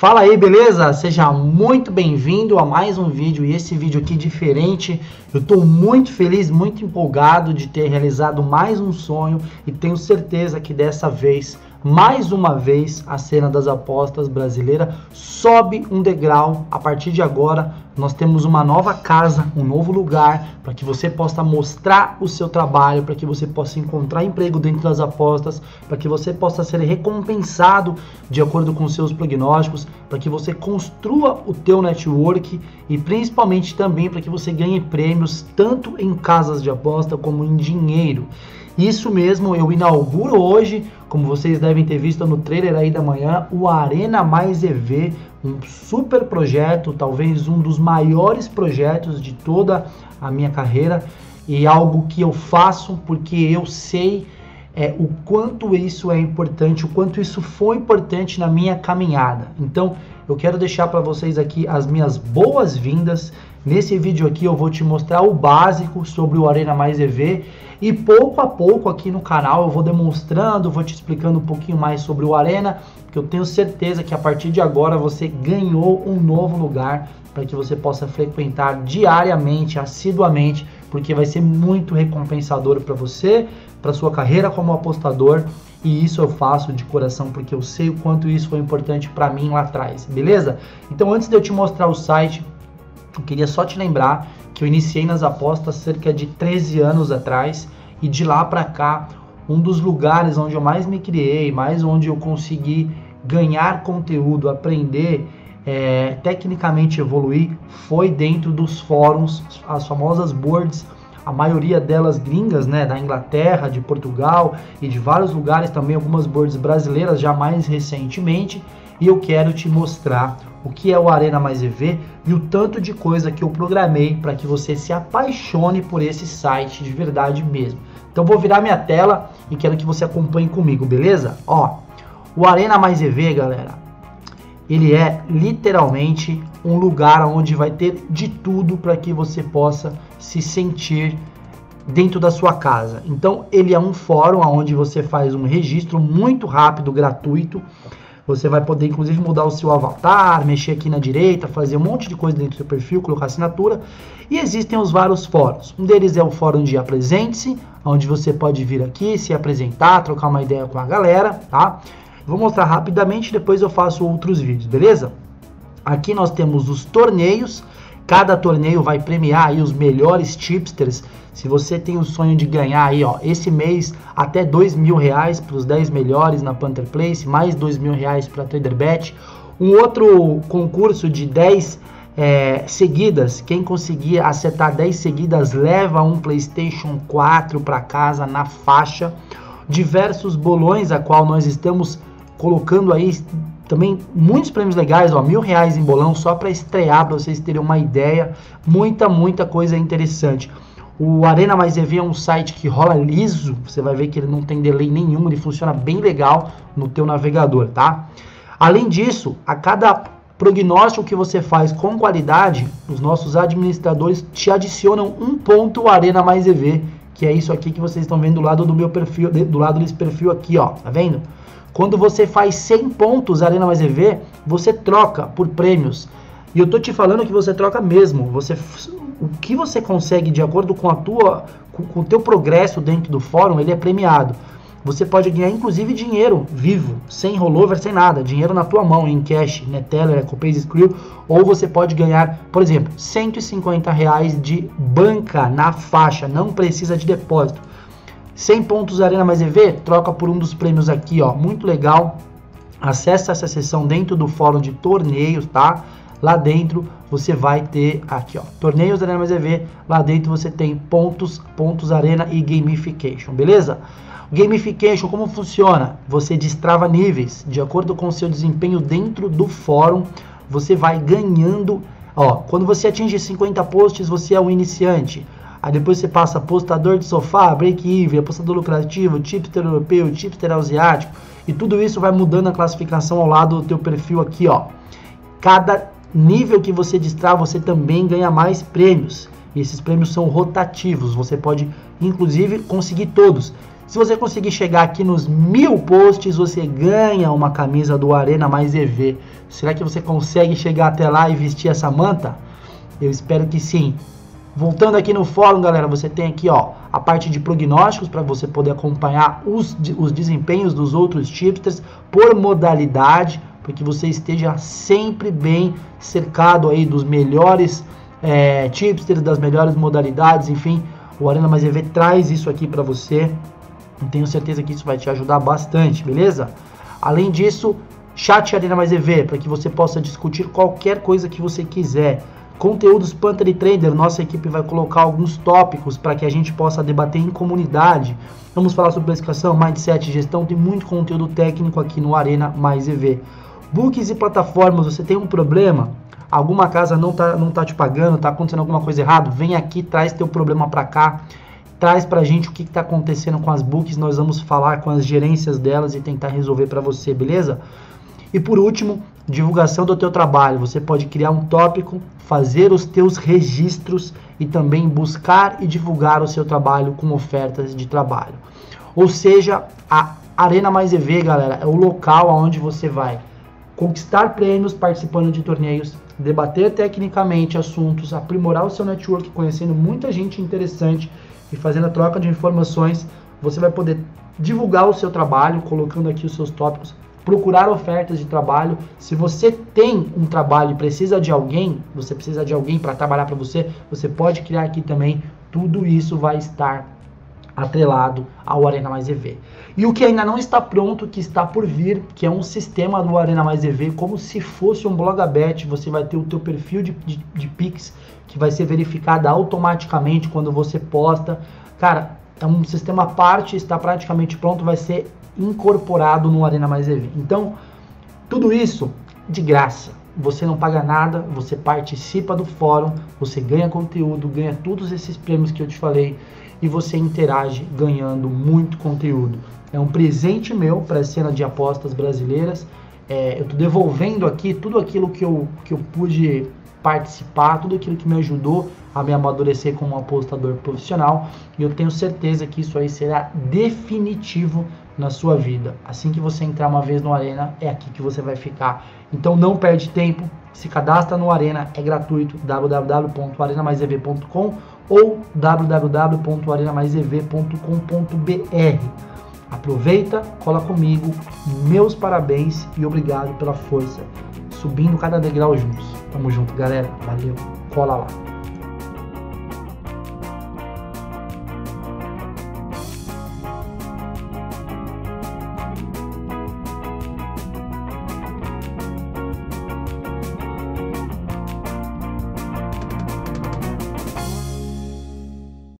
Fala aí, beleza? Seja muito bem-vindo a mais um vídeo, e esse vídeo aqui diferente. Eu estou muito feliz, muito empolgado de ter realizado mais um sonho e tenho certeza que dessa vez, mais uma vez, a cena das apostas brasileira sobe um degrau. A partir de agora, nós temos uma nova casa, um novo lugar para que você possa mostrar o seu trabalho, para que você possa encontrar emprego dentro das apostas, para que você possa ser recompensado de acordo com seus prognósticos, para que você construa o teu network e principalmente também para que você ganhe prêmios tanto em casas de aposta como em dinheiro. Isso mesmo, eu inauguro hoje, como vocês devem ter visto no trailer aí da manhã, o Arena Mais EV, um super projeto, talvez um dos maiores projetos de toda a minha carreira, e algo que eu faço porque eu sei o quanto isso é importante, o quanto isso foi importante na minha caminhada. Então, eu quero deixar para vocês aqui as minhas boas-vindas. Nesse vídeo aqui eu vou te mostrar o básico sobre o Arena Mais EV e pouco a pouco aqui no canal eu vou demonstrando, vou te explicando um pouquinho mais sobre o Arena, que eu tenho certeza que a partir de agora você ganhou um novo lugar para que você possa frequentar diariamente, assiduamente, porque vai ser muito recompensador para você, para sua carreira como apostador, e isso eu faço de coração porque eu sei o quanto isso foi importante para mim lá atrás, beleza? Então, antes de eu te mostrar o site, eu queria só te lembrar que eu iniciei nas apostas cerca de 13 anos atrás, e de lá para cá, um dos lugares onde eu mais me criei, mais onde eu consegui ganhar conteúdo, aprender, tecnicamente evoluir, foi dentro dos fóruns, as famosas boards, a maioria delas gringas, né, da Inglaterra, de Portugal e de vários lugares, também algumas boards brasileiras já mais recentemente. E eu quero te mostrar o que é o Arena Mais EV e o tanto de coisa que eu programei para que você se apaixone por esse site de verdade mesmo. Então vou virar minha tela e quero que você acompanhe comigo, beleza? Ó, o Arena Mais EV, galera, ele é literalmente um lugar onde vai ter de tudo para que você possa se sentir dentro da sua casa. Então ele é um fórum onde você faz um registro muito rápido, gratuito. Você vai poder inclusive mudar o seu avatar, mexer aqui na direita, fazer um monte de coisa dentro do seu perfil, colocar assinatura. E existem os vários fóruns. Um deles é o fórum de Apresente-se, onde você pode vir aqui, se apresentar, trocar uma ideia com a galera, tá? Vou mostrar rapidamente, depois eu faço outros vídeos, beleza? Aqui nós temos os torneios. Cada torneio vai premiar aí os melhores tipsters. Se você tem o sonho de ganhar aí, ó, esse mês até R$2.000 para os 10 melhores na Panther Place, mais R$2.000 para TraderBet. Um outro concurso de 10 seguidas, quem conseguir acertar 10 seguidas leva um PlayStation 4 para casa na faixa. Diversos bolões, a qual nós estamos colocando aí também muitos prêmios legais, ó, R$1.000 em bolão só para estrear, para vocês terem uma ideia. Muita coisa interessante. O Arena Mais EV é um site que rola liso, você vai ver que ele não tem delay nenhum, ele funciona bem legal no teu navegador, tá? Além disso, a cada prognóstico que você faz com qualidade, os nossos administradores te adicionam um ponto Arena Mais EV, que é isso aqui que vocês estão vendo do lado do meu perfil, do lado desse perfil aqui, ó, tá vendo? Quando você faz 100 pontos Arena Mais EV, você troca por prêmios. E eu tô te falando que você troca mesmo. O que você consegue de acordo com com o teu progresso dentro do fórum, ele é premiado. Você pode ganhar inclusive dinheiro vivo, sem rollover, sem nada, dinheiro na tua mão, em cash, Neteller, EcoPays, Skrill, ou você pode ganhar, por exemplo, R$150 de banca na faixa, não precisa de depósito. 100 pontos Arena Mais EV, troca por um dos prêmios aqui, ó, muito legal. Acesse essa seção dentro do fórum de torneios, tá? Lá dentro você vai ter aqui, ó, torneios Arena Mais EV, lá dentro você tem pontos Arena e Gamification, beleza? Gamification, como funciona? Você destrava níveis, de acordo com o seu desempenho dentro do fórum, você vai ganhando, ó, quando você atinge 50 posts, você é um iniciante. Aí depois você passa apostador de sofá, break-even, apostador lucrativo, tipster europeu, tipster asiático. E tudo isso vai mudando a classificação ao lado do teu perfil aqui, ó. Cada nível que você destrava, você também ganha mais prêmios. E esses prêmios são rotativos. Você pode, inclusive, conseguir todos. Se você conseguir chegar aqui nos 1000 posts, você ganha uma camisa do Arena Mais EV. Será que você consegue chegar até lá e vestir essa manta? Eu espero que sim. Voltando aqui no fórum, galera, você tem aqui, ó, a parte de prognósticos para você poder acompanhar os desempenhos dos outros tipsters por modalidade, para que você esteja sempre bem cercado aí dos melhores tipsters, das melhores modalidades, enfim. O Arena Mais EV traz isso aqui para você. Eu tenho certeza que isso vai te ajudar bastante, beleza? Além disso, chat Arena Mais EV, para que você possa discutir qualquer coisa que você quiser. Conteúdos Panther e Trader, nossa equipe vai colocar alguns tópicos para que a gente possa debater em comunidade. Vamos falar sobre precificação, mindset, gestão, tem muito conteúdo técnico aqui no Arena Mais EV. Books e plataformas, você tem um problema? Alguma casa não tá te pagando, tá acontecendo alguma coisa errada? Vem aqui, traz teu problema para cá. Traz pra gente o que está acontecendo com as books, nós vamos falar com as gerências delas e tentar resolver para você, beleza? E por último, divulgação do teu trabalho. Você pode criar um tópico, fazer os teus registros e também buscar e divulgar o seu trabalho com ofertas de trabalho. Ou seja, a Arena Mais EV, galera, é o local onde você vai conquistar prêmios participando de torneios, debater tecnicamente assuntos, aprimorar o seu network, conhecendo muita gente interessante e fazendo a troca de informações. Você vai poder divulgar o seu trabalho, colocando aqui os seus tópicos, procurar ofertas de trabalho. Se você tem um trabalho e precisa de alguém, você precisa de alguém para trabalhar para você, você pode criar aqui também. Tudo isso vai estar atrelado ao Arena Mais EV. E o que ainda não está pronto, que está por vir, que é um sistema do Arena Mais EV, como se fosse um Blogabet. Você vai ter o teu perfil de Pix, que vai ser verificado automaticamente quando você posta. Cara, é um sistema à parte, está praticamente pronto, vai ser incorporado no Arena Mais EV. Então, tudo isso de graça. Você não paga nada, você participa do fórum, você ganha conteúdo, ganha todos esses prêmios que eu te falei e você interage ganhando muito conteúdo. É um presente meu para a cena de apostas brasileiras. Eu estou devolvendo aqui tudo aquilo que eu pude participar, tudo aquilo que me ajudou a me amadurecer como um apostador profissional, e eu tenho certeza que isso aí será definitivo na sua vida. Assim que você entrar uma vez no Arena, é aqui que você vai ficar. Então não perde tempo, se cadastra no Arena, é gratuito, www.arenamaisev.com ou www.arenamaisev.com.br. Aproveita, cola comigo, meus parabéns e obrigado pela força, subindo cada degrau juntos. Tamo junto, galera, valeu, cola lá.